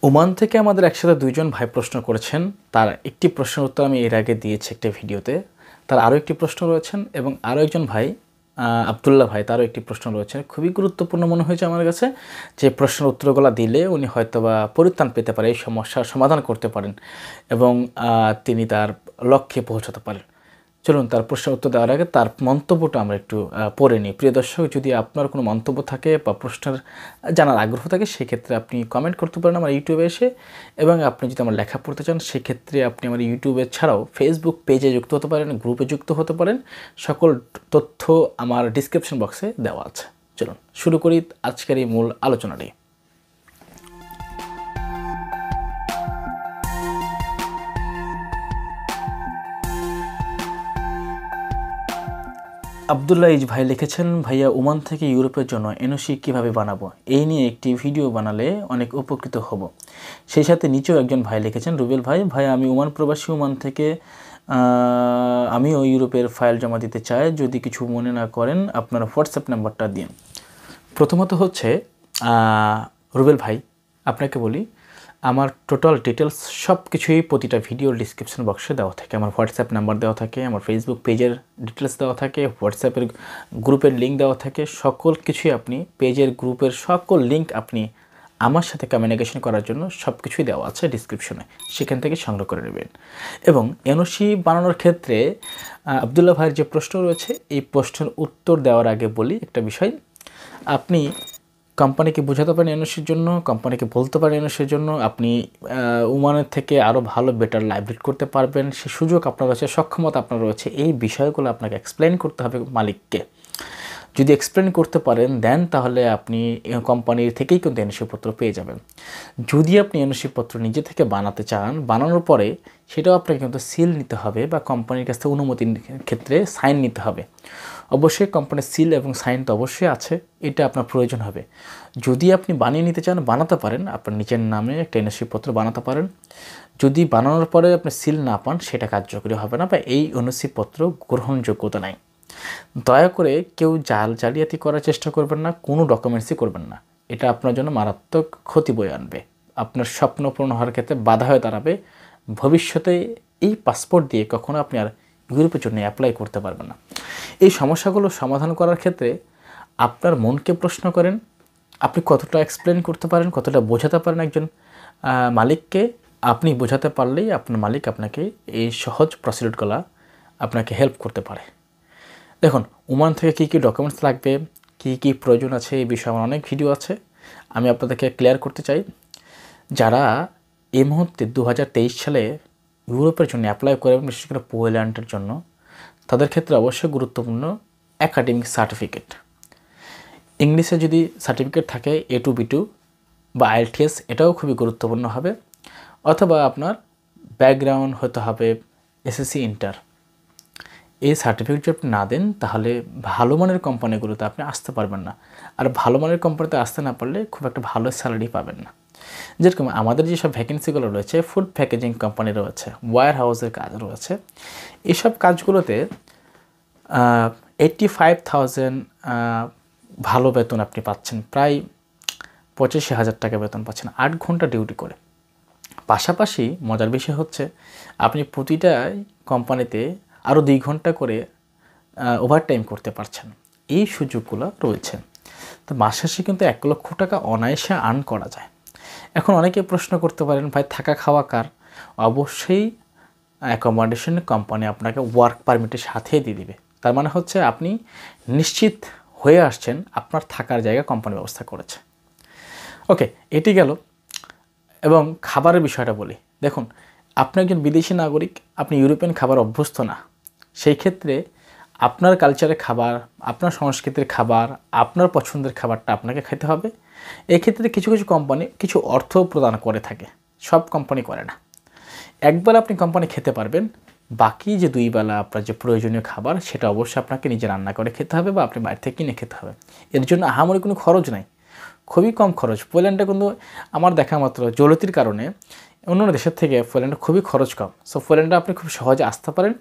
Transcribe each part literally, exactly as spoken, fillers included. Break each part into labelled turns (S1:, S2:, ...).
S1: Oman থেকে আমাদের একসাথে দুইজন ভাই প্রশ্ন করেছেন। তার একটি প্রশ্নের উত্তর আমি এর আগে দিয়েছি একটা ভিডিওতে। তার আরও একটি প্রশ্ন রয়েছেন এবং আরও একজন ভাই আব্দুল্লাহ ভাই, তারও একটি প্রশ্ন রয়েছে। খুবই গুরুত্বপূর্ণ মনে হয়েছে আমার কাছে, যে প্রশ্নের উত্তরগুলো দিলে উনি হয়তো বা পরিত্রাণ পেতে পারে, এই সমস্যার সমাধান করতে পারেন এবং তিনি তার লক্ষ্যে পৌঁছাতে পারেন। চলুন তার প্রশ্নের উত্তর দেওয়ার আগে তার মন্তব্যটা আমরা একটু পড়ে নিই। প্রিয় দর্শক, যদি আপনার কোনো মন্তব্য থাকে বা প্রশ্নের জানার আগ্রহ থাকে, সেক্ষেত্রে আপনি কমেন্ট করতে পারেন আমার ইউটিউবে এসে, এবং আপনি যদি আমার লেখা পড়তে চান সেক্ষেত্রে আপনি আমার ইউটিউবে ছাড়াও ফেসবুক পেজে যুক্ত হতে পারেন, গ্রুপে যুক্ত হতে পারেন। সকল তথ্য আমার ডিসক্রিপশন বক্সে দেওয়া আছে। চলুন শুরু করি আজকের এই মূল আলোচনাটি। আব্দুল্লাহ ইজ ভাই লিখেছেন, ভাইয়া ওমান থেকে ইউরোপের জন্য এনওসি কীভাবে বানাবো, এই নিয়ে একটি ভিডিও বানালে অনেক উপকৃত হব। সেই সাথে নিচেও একজন ভাই লিখেছেন, রুবেল ভাই, ভাই আমি ওমান প্রবাসী, ওমান থেকে আমিও ইউরোপের ফাইল জমা দিতে চাই, যদি কিছু মনে না করেন আপনার হোয়াটসঅ্যাপ নাম্বারটা দিন। প্রথমত হচ্ছে রুবেল ভাই, আপনাকে বলি আমার টোটাল ডিটেলস সব কিছুই প্রতিটা ভিডিওর ডিসক্রিপশন বক্সে দেওয়া থাকে। আমার হোয়াটসঅ্যাপ নাম্বার দেওয়া থাকে, আমার ফেসবুক পেজের ডিটেলস দেওয়া থাকে, হোয়াটসঅ্যাপের গ্রুপের লিঙ্ক দেওয়া থাকে। সকল কিছুই আপনি পেজের গ্রুপের সকল লিঙ্ক আপনি আমার সাথে কমিউনিকেশন করার জন্য সব কিছুই দেওয়া আছে ডিসক্রিপশনে, সেখান থেকে সংগ্রহ করে নেবেন। এবং এনওসি বানানোর ক্ষেত্রে আব্দুল্লাহ ভাইয়ের যে প্রশ্ন রয়েছে, এই প্রশ্নের উত্তর দেওয়ার আগে বলি একটা বিষয়। আপনি কোম্পানিকে বোঝাতে পারেন এনওসির জন্য, কোম্পানিকে বলতে পারেন এনওসির জন্য আপনি ওমানের থেকে আরও ভালো বেটার লাইভ করতে পারবেন, সে সুযোগ আপনার রয়েছে, সক্ষমতা আপনার রয়েছে। এই বিষয়গুলো আপনাকে এক্সপ্লেন করতে হবে মালিককে। যদি এক্সপ্লেন করতে পারেন দেন তাহলে আপনি কোম্পানির থেকেই কিন্তু এনওসি পত্র পেয়ে যাবেন। যদি আপনি এনওসি পত্র নিজে থেকে বানাতে চান, বানানোর পরে সেটাও আপনাকে কিন্তু সিল নিতে হবে বা কোম্পানির কাছ থেকে অনুমতির ক্ষেত্রে সাইন নিতে হবে। অবশ্যই কোম্পানির সিল এবং সাইন তো অবশ্যই আছে, এটা আপনার প্রয়োজন হবে। যদি আপনি বানিয়ে নিতে চান বানাতে পারেন, আপনার নিজের নামে একটা এনওসি পত্র বানাতে পারেন। যদি বানানোর পরে আপনি সিল না পান সেটা কার্যকরী হবে না বা এই এনওসি পত্র গ্রহণযোগ্যতা নাই। দয়া করে কেউ জাল জালিয়াতি করার চেষ্টা করবেন না, কোনো ডকুমেন্টসই করবেন না। এটা আপনার জন্য মারাত্মক ক্ষতি বয়ে আনবে, আপনার স্বপ্ন পূরণ হওয়ার ক্ষেত্রে বাধা হয়ে দাঁড়াবে। ভবিষ্যতে এই পাসপোর্ট দিয়ে কখনো আপনি আর ইউরোপের জন্য অ্যাপ্লাই করতে পারবেন না। এই সমস্যাগুলো সমাধান করার ক্ষেত্রে আপনার মনকে প্রশ্ন করেন, আপনি কতটা এক্সপ্লেন করতে পারেন, কতটা বোঝাতে পারেন একজন মালিককে। আপনি বোঝাতে পারলেই আপনার মালিক আপনাকে এই সহজ প্রসিডিউরগুলো আপনাকে হেল্প করতে পারে। দেখুন, ওমান থেকে কী কী ডকুমেন্টস লাগবে, কী কী প্রয়োজন আছে, এই বিষয়ে আমার অনেক ভিডিও আছে, আমি আপনাদেরকে ক্লিয়ার করতে চাই। যারা এই মুহূর্তে দু হাজার তেইশ সালে ইউরোপের জন্য অ্যাপ্লাই করবেন, বিশেষ করে পোল্যান্ডের জন্য, তাদের ক্ষেত্রে অবশ্যই গুরুত্বপূর্ণ একাডেমিক সার্টিফিকেট। ইংলিশে যদি সার্টিফিকেট থাকে এ টু বি টু বা আইএলটিএস, এটাও খুবই গুরুত্বপূর্ণ হবে। অথবা আপনার ব্যাকগ্রাউন্ড হতে হবে এসএসসি ইন্টার। এই সার্টিফিকেট যদি আপনি না দেন তাহলে ভালো মানের কোম্পানিগুলোতে আপনি আসতে পারবেন না। আর ভালো মানের কোম্পানিতে আসতে না পারলে খুব একটা ভালো স্যালারি পাবেন না। যেরকম আমাদের যেসব ভ্যাকেন্সিগুলো রয়েছে, ফুড প্যাকেজিং কোম্পানি রয়েছে, ওয়্যার হাউসের কাজ রয়েছে, এসব কাজগুলোতে এইট্টি ফাইভ থাউজেন্ড ভালো বেতন আপনি পাচ্ছেন, প্রায় পঁচাশি হাজার টাকা বেতন পাচ্ছেন আট ঘন্টা ডিউটি করে। পাশাপাশি মজার বিষয় হচ্ছে আপনি প্রতিটা কোম্পানিতে আরও দুই ঘন্টা করে ওভারটাইম করতে পারছেন। এই সুযোগগুলো রয়েছে। তো মাস শেষে কিন্তু এক লক্ষ টাকা অনায়াসে আর্ন করা যায়। এখন অনেকে প্রশ্ন করতে পারেন, ভাই থাকা খাওয়া কার? অবশ্যই অ্যাকোমোডেশন কোম্পানি আপনাকে ওয়ার্ক পারমিটের সাথেই দিয়ে দিবে। তার মানে হচ্ছে আপনি নিশ্চিত হয়ে আসছেন আপনার থাকার জায়গা কোম্পানি ব্যবস্থা করেছে। ওকে, এটি গেল। এবং খাবারের বিষয়টা বলি। দেখুন, আপনি একজন বিদেশি নাগরিক, আপনি ইউরোপিয়ান খাবার অভ্যস্ত না। সেই ক্ষেত্রে আপনার কালচারের খাবার, আপনার সংস্কৃতির খাবার, আপনার পছন্দের খাবারটা আপনাকে খেতে হবে। এক্ষেত্রে কিছু কিছু কোম্পানি কিছু অর্থ প্রদান করে থাকে, সব কোম্পানি করে না। একবার আপনি কোম্পানি খেতে পারবেন, বাকি যে দুই বেলা আপনার যে প্রয়োজনীয় খাবার সেটা অবশ্যই আপনাকে নিজে রান্না করে খেতে হবে বা আপনি বাইরে থেকে কিনে খেতে হবে। এর জন্য আহামরি কোনো খরচ নাই, খুবই কম খরচ। পোল্যান্ডে কিন্তু আমার দেখা মাত্র জলতির কারণে অন্য দেশের থেকে পোল্যান্ডে খুবই খরচ কম। সো পোল্যান্ডে আপনি খুব সহজে আসতে পারেন,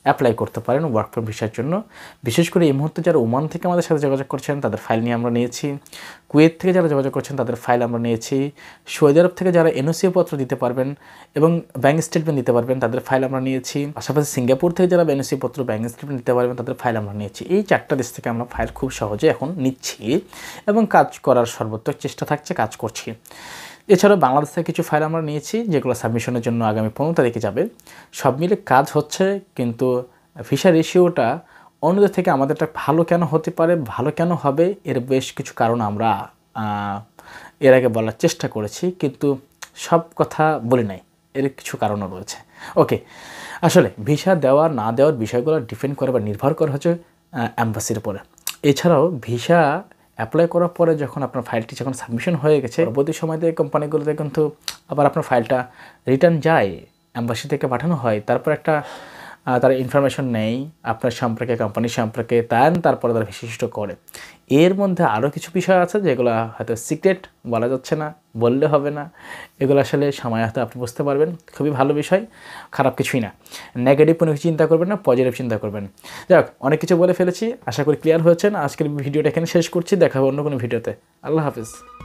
S1: অ্যাপ্লাই করতে পারেন ওয়ার্ক পারমিট ভিসার জন্য। বিশেষ করে এই মুহূর্তে যারা ওমান থেকে আমাদের সাথে যোগাযোগ করছেন তাদের ফাইল নিয়ে আমরা নিয়েছি, কুয়েত থেকে যারা যোগাযোগ করছেন তাদের ফাইল আমরা নিয়েছি, সৌদি আরব থেকে যারা এনওসি পত্র দিতে পারবেন এবং ব্যাঙ্ক স্টেটমেন্ট দিতে পারবেন তাদের ফাইল আমরা নিয়েছি, পাশাপাশি সিঙ্গাপুর থেকে যারা এনওসি পত্র ব্যাঙ্ক স্টেটমেন্ট দিতে পারবেন তাদের ফাইল আমরা নিয়েছি। এই চারটা দেশ থেকে আমরা ফাইল খুব সহজে এখন নিচ্ছি এবং কাজ করার সর্বোত্তম চেষ্টা থাকছে, কাজ করছি। এছাড়াও বাংলাদেশ থেকে কিছু ফাইল আমরা নিয়েছি যেগুলো সাবমিশনের জন্য আগামী পনেরো তারিখে যাবে। সব মিলে কাজ হচ্ছে, কিন্তু ভিসা রেশিওটা অন্যদের থেকে আমাদেরটা ভালো কেন হতে পারে, ভালো কেন হবে, এর বেশ কিছু কারণ আমরা এর আগে বলার চেষ্টা করেছি, কিন্তু সব কথা বলি নাই, এর কিছু কারণও রয়েছে। ওকে, আসলে ভিসা দেওয়া না দেওয়ার বিষয়গুলো ডিপেন্ড করে বা নির্ভর করে হচ্ছে অ্যাম্বাসির উপরে। এছাড়াও ভিসা অ্যাপ্লাই করার পরে যখন আপনার ফাইলটি যখন সাবমিশন হয়ে গেছে, পরবর্তী সময়তে কোম্পানিগুলোতে কিন্তু আবার আপনার ফাইলটা রিটার্ন যায়, অ্যাম্বাসি থেকে পাঠানো হয়, তারপর একটা তারা ইনফরমেশন নেই আপনার সম্পর্কে, কোম্পানির সম্পর্কে, তাই তারপরে তারা বিশিষ্ট করে। এর মধ্যে আরও কিছু বিষয় আছে যেগুলো হয়তো সিক্রেট, বলা যাচ্ছে না, বললে হবে না। এগুলো আসলে সময় হয়তো আপনি বুঝতে পারবেন। খুবই ভালো বিষয়, খারাপ কিছুই না। নেগেটিভ কোনো কিছু চিন্তা করবেন না, পজিটিভ চিন্তা করবেন। যাক, অনেক কিছু বলে ফেলেছি, আশা করি ক্লিয়ার হয়েছেন। আজকের ভিডিওটা এখানে শেষ করছি, দেখা হবে অন্য কোনো ভিডিওতে। আল্লাহ হাফিজ।